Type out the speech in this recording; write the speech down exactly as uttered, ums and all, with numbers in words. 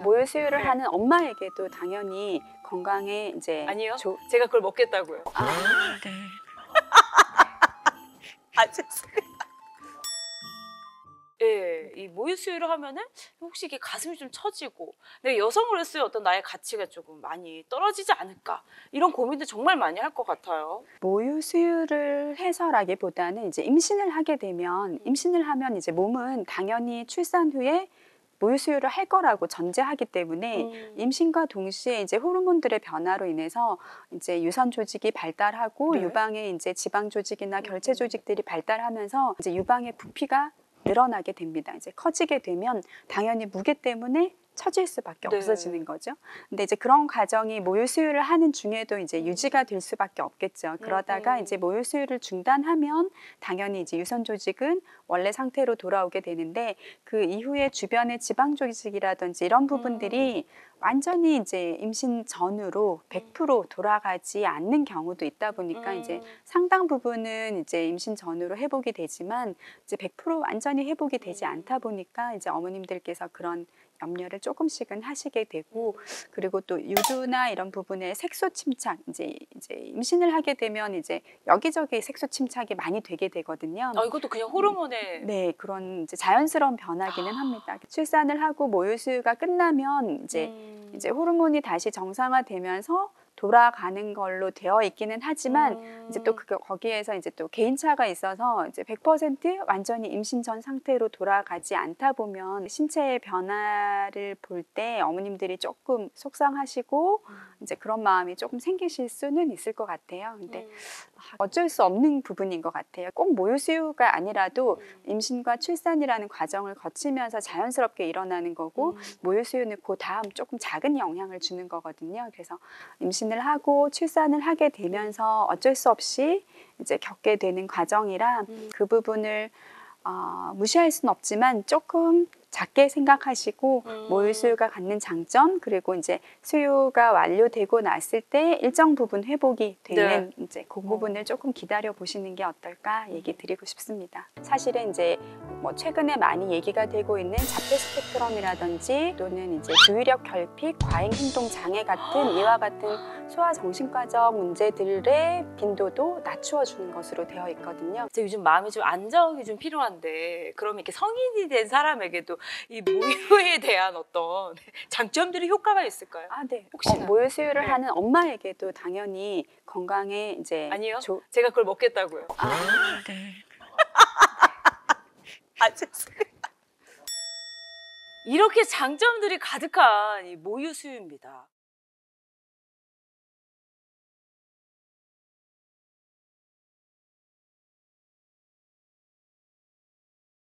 모유 수유를 네. 하는 엄마에게도 당연히 건강에 이제 아니요. 조... 제가 그걸 먹겠다고요. 아, 네. 아, 죄송해요. 예, 이 모유 수유를 하면은 혹시 이게 가슴이 좀 처지고 내가 여성으로서의 어떤 나의 가치가 조금 많이 떨어지지 않을까 이런 고민도 정말 많이 할 것 같아요. 모유 수유를 해서라기보다는 이제 임신을 하게 되면 임신을 하면 이제 몸은 당연히 출산 후에 모유 수유를 할 거라고 전제하기 때문에 음. 임신과 동시에 이제 호르몬들의 변화로 인해서 이제 유선 조직이 발달하고 네. 유방의 이제 지방 조직이나 결체 조직들이 발달하면서 이제 유방의 부피가 늘어나게 됩니다. 이제 커지게 되면 당연히 무게 때문에 처질 수밖에 네. 없어지는 거죠. 근데 이제 그런 과정이 모유 수유를 하는 중에도 이제 음. 유지가 될 수밖에 없겠죠. 그러다가 음. 이제 모유 수유를 중단하면 당연히 이제 유선 조직은 원래 상태로 돌아오게 되는데 그 이후에 주변의 지방 조직이라든지 이런 부분들이 음. 완전히 이제 임신 전후로 백 퍼센트 돌아가지 않는 경우도 있다 보니까 음. 이제 상당 부분은 이제 임신 전후로 회복이 되지만 이제 백 퍼센트 완전히 회복이 되지 않다 보니까 이제 어머님들께서 그런 염려를 조금씩은 하시게 되고 그리고 또 유두나 이런 부분에 색소 침착 이제 이제 임신을 하게 되면 이제 여기저기 색소 침착이 많이 되게 되거든요. 아, 이것도 그냥 호르몬의 네, 그런 이제 자연스러운 변화기는 합니다. 출산을 하고 모유 수유가 끝나면 이제 음. 이제 호르몬이 다시 정상화되면서 돌아가는 걸로 되어 있기는 하지만 음. 이제 또 그 거기에서 이제 또 개인차가 있어서 이제 백 퍼센트 완전히 임신 전 상태로 돌아가지 않다 보면 신체의 변화를 볼 때 어머님들이 조금 속상하시고 음. 이제 그런 마음이 조금 생기실 수는 있을 것 같아요. 근데 음. 어쩔 수 없는 부분인 것 같아요. 꼭 모유 수유가 아니라도 음. 임신과 출산이라는 과정을 거치면서 자연스럽게 일어나는 거고 음. 모유 수유는 그 다음 조금 작은 영향을 주는 거거든요. 그래서 임신을 하고 출산을 하게 되면서 어쩔 수 없이 이제 겪게 되는 과정이라 음. 그 부분을 어, 무시할 수는 없지만 조금 작게 생각하시고 음. 모유 수유가 갖는 장점 그리고 이제 수유가 완료되고 났을 때 일정 부분 회복이 되는 네. 이제 그 부분을 조금 기다려 보시는 게 어떨까 얘기 드리고 싶습니다. 사실은 이제 뭐 최근에 많이 얘기가 되고 있는 자폐 스펙트럼이라든지 또는 이제 주의력 결핍, 과잉 행동 장애 같은 이와 같은 소아 정신과적 문제들의 빈도도 낮추어 주는 것으로 되어 있거든요. 제가 요즘 마음이 좀 안정이 좀 필요한데 그럼 이렇게 성인이 된 사람에게도 이 모유에 대한 어떤 장점들이 효과가 있을까요? 아, 네. 혹시나. 어, 모유 수유를 네. 하는 엄마에게도 당연히 건강에 이제 아니요. 조... 제가 그걸 먹겠다고요. 아, 네. 아, 죄송해요. 이렇게 장점들이 가득한 이 모유 수유입니다.